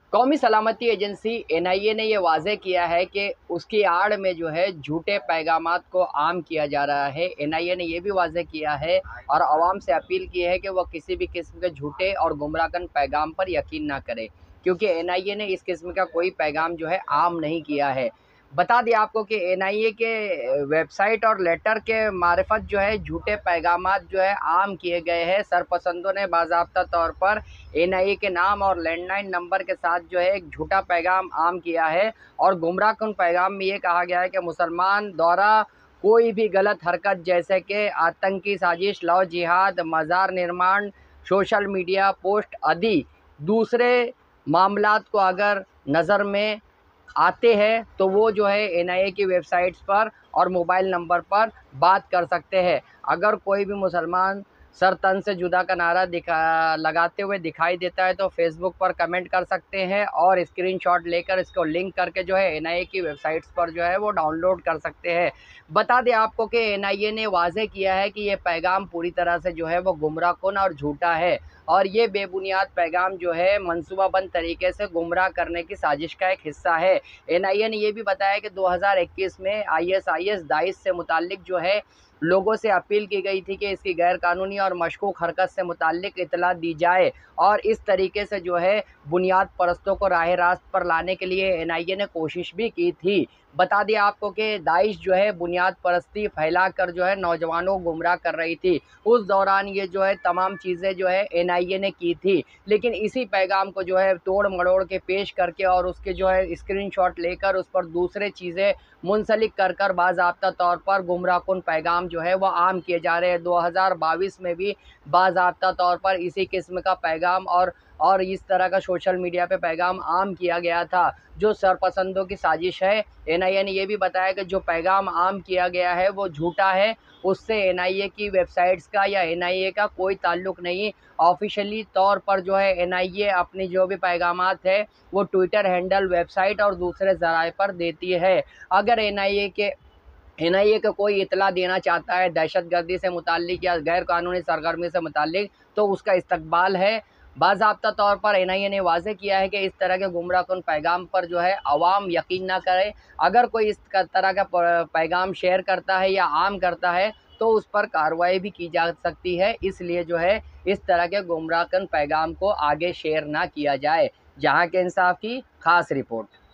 कौमी सलामती agency NIA ने ये वाज़ेह किया है कि उसकी आड़ में जो है झूठे पैगामात को आम किया जा रहा है। एनआईए ने ये भी वाज़ेह किया है और आवाम से अपील की है कि वह किसी भी किस्म के झूठे और गुमराहकन पैगाम पर यकीन ना करे, क्योंकि एनआईए ने इस किस्म का कोई पैगाम जो है आम नहीं किया है। बता दें आपको कि एनआईए के वेबसाइट और लेटर के मार्फत जो है झूठे पैगामात जो है आम किए गए हैं। सरपसंदों ने बाज़ाब्ता तौर पर एनआईए के नाम और लैंडलाइन नंबर के साथ जो है एक झूठा पैगाम आम किया है और गुमराहकुन पैगाम में ये कहा गया है कि मुसलमान द्वारा कोई भी गलत हरकत जैसे कि आतंकी साजिश, लव जिहाद, मज़ार निर्माण, सोशल मीडिया पोस्ट आदि दूसरे मामलात को अगर नज़र में आते हैं तो वो जो है एनआईए की वेबसाइट्स पर और मोबाइल नंबर पर बात कर सकते हैं। अगर कोई भी मुसलमान सर तन से जुदा का नारा लगाते हुए दिखाई देता है तो फेसबुक पर कमेंट कर सकते हैं और स्क्रीनशॉट लेकर इसको लिंक करके जो है एनआईए की वेबसाइट्स पर जो है वो डाउनलोड कर सकते हैं। बता दें आपको कि एनआईए ने वाज़ेह किया है कि ये पैगाम पूरी तरह से जो है वो गुमराहकुन और झूठा है और ये बेबुनियाद पैगाम जो है मंसूबाबंद तरीके से गुमराह करने की साजिश का एक हिस्सा है। एनआईए ने ये भी बताया कि 2021 में आईएसआईएस दाइश से मुताल्लिक जो है लोगों से अपील की गई थी कि इसकी गैर कानूनी और मशकूक हरकत से मुताल्लिक इतला दी जाए और इस तरीके से जो है बुनियाद परस्तों को राह रास्त पर लाने के लिए एनआईए ने कोशिश भी की थी। बता दिया आपको कि दाइश जो है बुनियाद परस्ती फैलाकर जो है नौजवानों को गुमराह कर रही थी। उस दौरान ये जो है तमाम चीज़ें जो है एनआईए ने की थी, लेकिन इसी पैगाम को जो है तोड़ मड़ोड़ के पेश करके और उसके जो है स्क्रीनशॉट लेकर उस पर दूसरे चीज़ें मुंसलिक कर बाज़ाब्ता तौर पर गुमराहकुन पैगाम जो है वह आम किए जा रहे हैं। 2022 में भी बाज़ाब्ता तौर पर इसी किस्म का पैगाम और इस तरह का सोशल मीडिया पे पैगाम आम किया गया था, जो सरपसंदों की साजिश है। एनआईए ने ये भी बताया कि जो पैगाम आम किया गया है वो झूठा है, उससे एनआईए की वेबसाइट्स का या एनआईए का कोई ताल्लुक़ नहीं। ऑफ़िशियली तौर पर जो है एनआईए अपनी जो भी पैगामात है वो ट्विटर हैंडल, वेबसाइट और दूसरे ज़राए पर देती है। अगर एनआईए को कोई इत्तला देना चाहता है दहशतगर्दी से मुताल्लिक या गैर कानूनी सरगर्मी से मुताल्लिक तो उसका इस्तकबाल है। बाज़ाब्ता तौर पर एनआईए ने वाज़ेह किया है कि इस तरह के गुमराहकुन पैगाम पर जो है अवाम यकीन ना करे। अगर कोई इस तरह का पैगाम शेयर करता है या आम करता है तो उस पर कार्रवाई भी की जा सकती है। इसलिए जो है इस तरह के गुमराहकुन पैगाम को आगे शेयर ना किया जाए। जहाँ के इंसाफ की ख़ास रिपोर्ट।